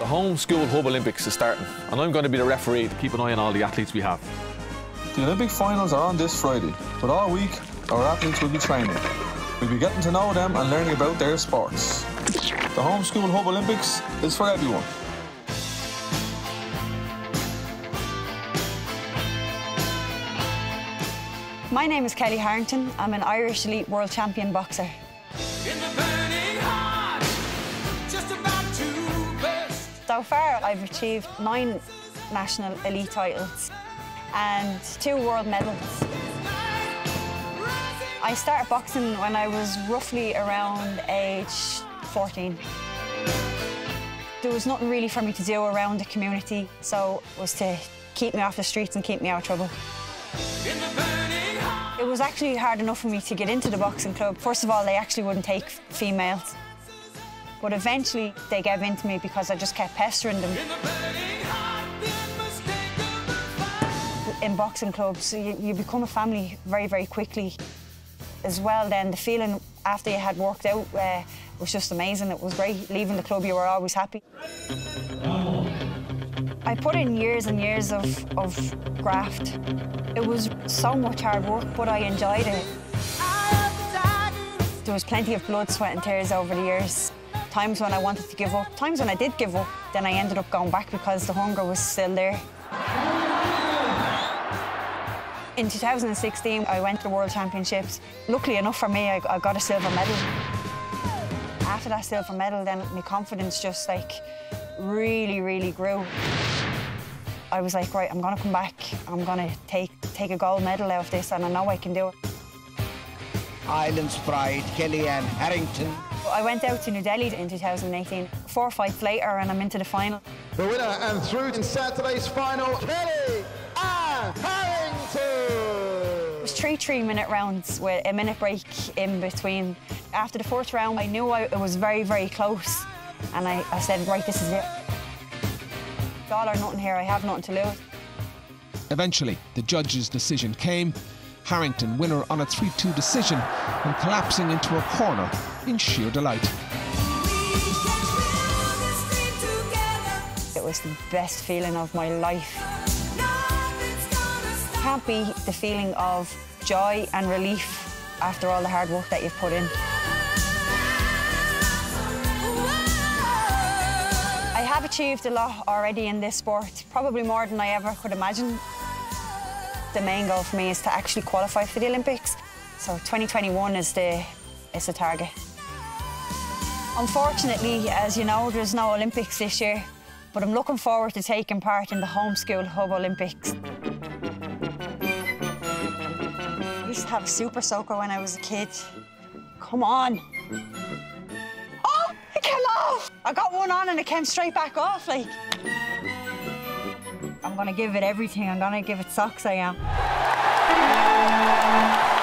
The Home School Hub Olympics is starting, and I'm going to be the referee to keep an eye on all the athletes we have. The Olympic finals are on this Friday, but all week our athletes will be training. We'll be getting to know them and learning about their sports. The Home School Hub Olympics is for everyone. My name is Kelly Harrington. I'm an Irish elite world champion boxer. So far, I've achieved 9 national elite titles and 2 world medals. I started boxing when I was roughly around age 14. There was nothing really for me to do around the community, so it was to keep me off the streets and keep me out of trouble. It was actually hard enough for me to get into the boxing club. First of all, they actually wouldn't take females. But eventually, they gave in to me because I just kept pestering them. In boxing clubs, you become a family very, very quickly. As well, then, the feeling after you had worked out was just amazing. It was great. Leaving the club, you were always happy. I put in years and years of graft. It was so much hard work, but I enjoyed it. There was plenty of blood, sweat and tears over the years. Times when I wanted to give up, times when I did give up, then I ended up going back because the hunger was still there. In 2016, I went to the World Championships. Luckily enough for me, I got a silver medal. After that silver medal, then my confidence just really, really grew. I was like, right, I'm gonna come back. I'm gonna take a gold medal out of this, and I know I can do it. Ireland's pride, Kellyanne Harrington. I went out to New Delhi in 2018. 4 fights later, and I'm into the final. The winner and through in Saturday's final, Kellyanne Harrington! It was 3 3-minute rounds with a minute break in between. After the 4th round, I knew it was very, very close, and I said, right, this is it. All or nothing here, I have nothing to lose. Eventually, the judge's decision came. Harrington winner on a 3-2 decision and collapsing into a corner in sheer delight. It was the best feeling of my life. Can't beat the feeling of joy and relief after all the hard work that you've put in. I have achieved a lot already in this sport, probably more than I ever could imagine. The main goal for me is to actually qualify for the Olympics. So 2021 is the target. Unfortunately, as you know, there's no Olympics this year, but I'm looking forward to taking part in the Home School Hub Olympics. I used to have a super soaker when I was a kid. Come on. Oh, it came off! I got one on and it came straight back off, like. I'm gonna give it everything. I'm gonna give it socks, I am.